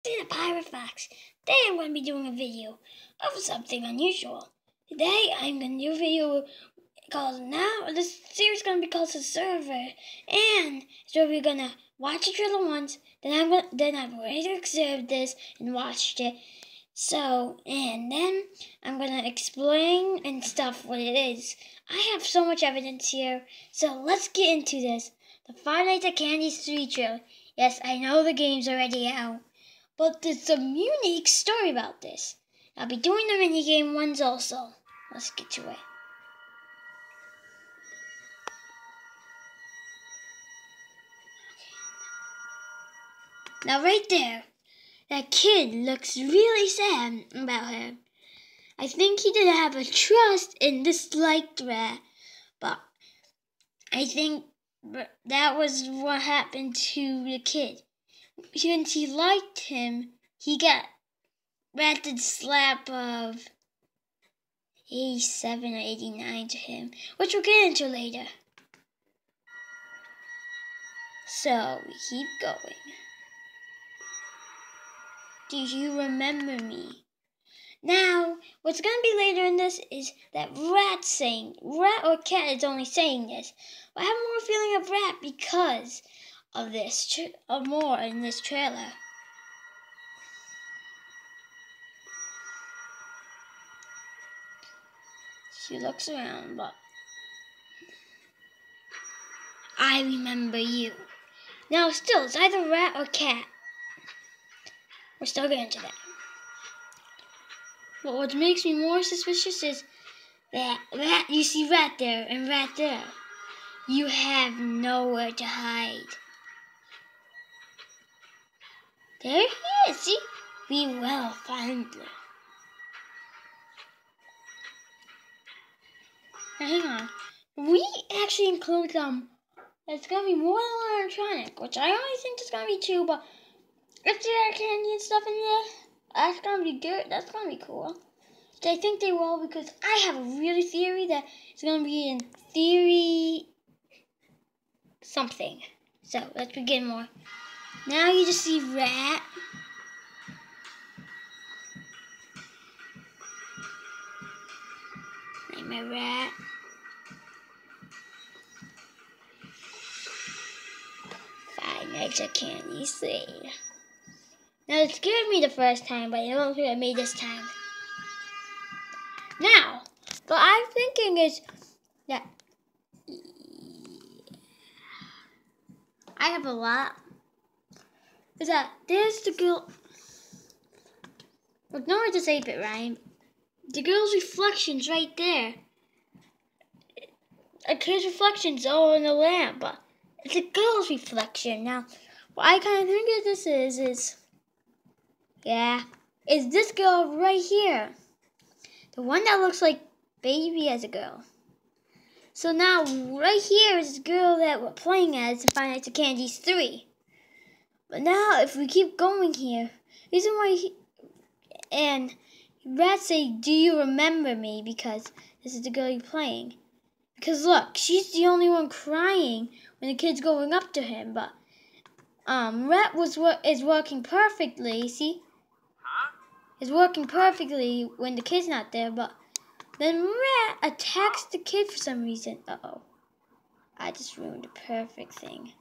The Pirate Fox. Today I'm going to be doing a video of something unusual. Today I'm going to do a video called this series is going to be called The Server, and so we're going to watch the trailer once, then I'm ready to observe this and watched it. So, and then I'm going to explain and stuff what it is. I have so much evidence here, so let's get into this. The Five Nights at Candy's 3 trailer. Yes, I know the game's already out, but there's some unique story about this. I'll be doing the minigame ones also. Let's get to it. Now right there, that kid looks really sad about him. I think he didn't have a trust and disliked Rat, but I think that was what happened to the kid. Since he liked him, he got rated slap of 87 or 89 to him, which we'll get into later. So, we keep going. Do you remember me? Now, what's going to be later in this is that Rat or Cat is only saying this. But I have more feeling of Rat because of this, more in this trailer. She looks around, but I remember you. Now, still, it's either Rat or Cat. We're still getting to that. But what makes me more suspicious is that you see Rat there and Rat there. You have nowhere to hide. There he is, see? We will find him. Now hang on. We actually include it's gonna be more than animatronic, which I only think there's gonna be 2, but if there are candy and stuff in there, that's gonna be good. That's gonna be cool. So I think they will, because I have a really theory that it's gonna be in theory something. So let's begin more. Now you just see Rat. My Rat. Five Nights at Candy's 3. Now it scared me the first time, but I don't think it made this time. Now, what I'm thinking is that I have a lot. Is that there's the girl. Ignore the 8-bit, right? The girl's reflection's right there. A kid's reflection's all in the lamp, but it's a girl's reflection. Now, what I kind of think of this is this girl right here. The one that looks like baby as a girl. So now, right here is the girl that we're playing as in Five Nights at Candy's 3. But now, if we keep going here, reason why and Rat say, do you remember me? Because this is the girl you're playing. Because look, she's the only one crying when the kid's going up to him. But Rat is working perfectly. See, is working perfectly when the kid's not there. But then Rat attacks the kid for some reason. Uh-oh, I just ruined a perfect thing.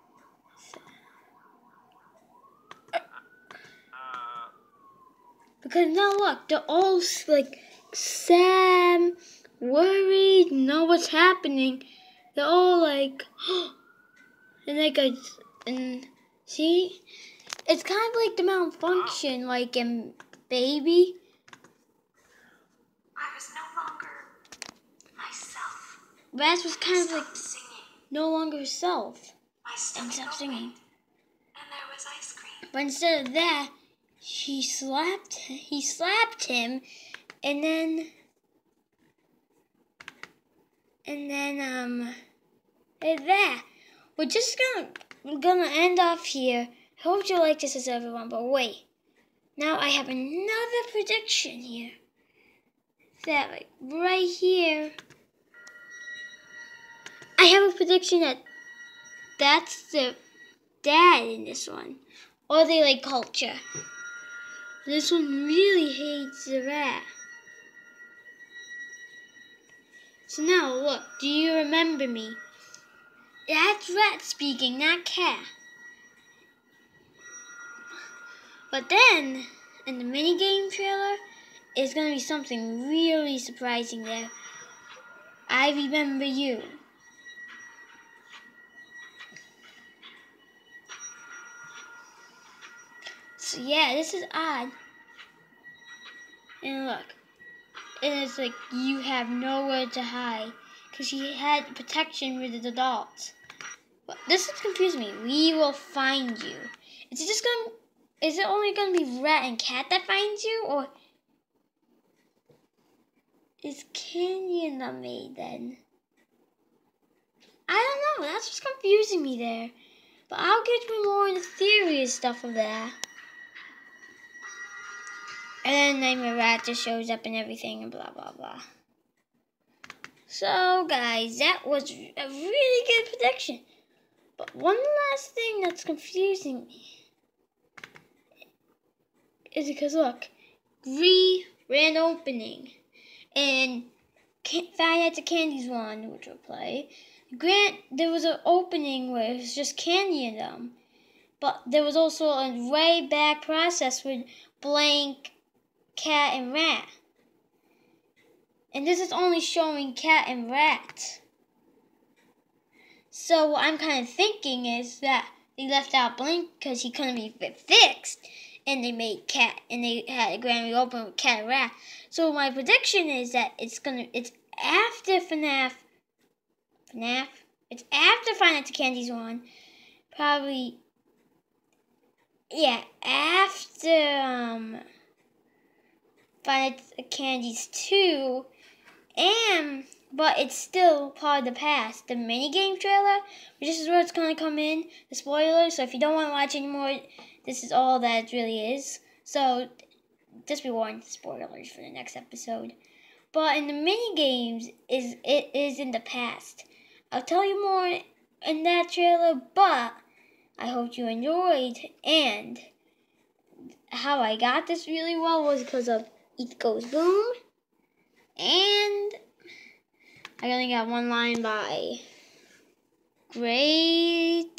Because now look, they're all like sad, worried, know what's happening. They're all like, and see, it's kind of like the malfunction, like in Baby. I was no longer myself. Raz was kind of like no longer herself and stopped singing. And there was ice cream. But instead of that, he slapped him, and then that. We're gonna end off here. I hope you like this as everyone, but wait. Now I have another prediction here. That like right here. I have a prediction that's the dad in this one. Or they like culture. This one really hates the rat. So now, look, do you remember me? That's rat speaking, not cat. But then, in the minigame trailer, it's going to be something really surprising there. I remember you. So yeah, this is odd. And look, and it's like you have nowhere to hide because she had protection with the adults. But this is confusing me. We will find you. Is it just going? Is it only going to be rat and cat that finds you, or is Candy in the maid then? I don't know. That's what's confusing me there. But I'll get you more into theory and stuff of that. And then Nightmare Rat just shows up and everything and blah, blah, blah. So, guys, that was a really good prediction. But one last thing that's confusing me is because, look, grand opening. And Five Nights at Candy's one, which we'll play. There was an opening where it was just Candy in them. But there was also a way back process with blank cat and rat. And this is only showing cat and rat. So what I'm kind of thinking is that they left out Blink because he couldn't be fixed. And they made cat, and they had a grand reopen with cat and rat. So my prediction is that it's after FNAF. It's after Five Nights at Candy's one. Probably, yeah, after Five Nights at Candy's 2, but it's still part of the past. The minigame trailer, this is where it's going to come in, the spoilers. So if you don't want to watch anymore, this is all that it really is. So just be warned, spoilers for the next episode. But in the minigames, it is in the past. I'll tell you more in that trailer, but I hope you enjoyed. And how I got this really well was because of It Goes Boom. And I only got one line by Gray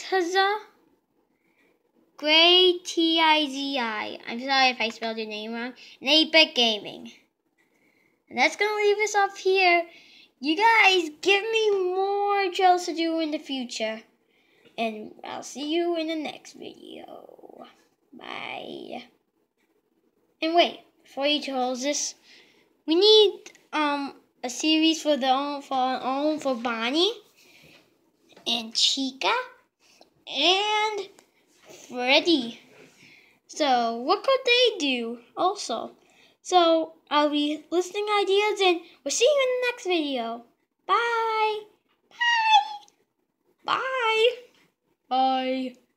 Tizi. I'm sorry if I spelled your name wrong. And 8-Bit Gaming. And that's going to leave us off here. You guys, give me more trails to do in the future. And I'll see you in the next video. Bye. And wait, before you close this, we need a series for for Bonnie and Chica and Freddy. So what could they do also? So I'll be listing ideas, and we'll see you in the next video. Bye. Bye. Bye. Bye.